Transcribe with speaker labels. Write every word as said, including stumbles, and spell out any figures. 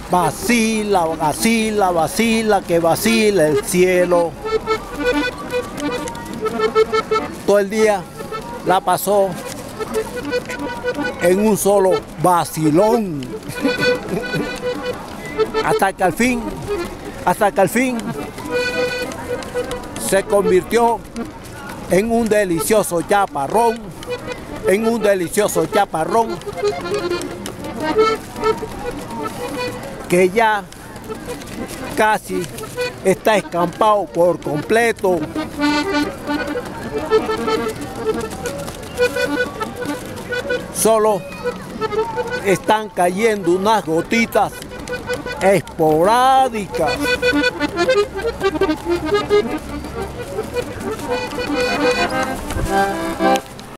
Speaker 1: Vacila, vacila, vacila, que vacila el cielo. Todo el día la pasó en un solo vacilón. Hasta que al fin, hasta que al fin se convirtió en un delicioso chaparrón, en un delicioso chaparrón que ya casi está escampado por completo. Solo están cayendo unas gotitas esporádicas.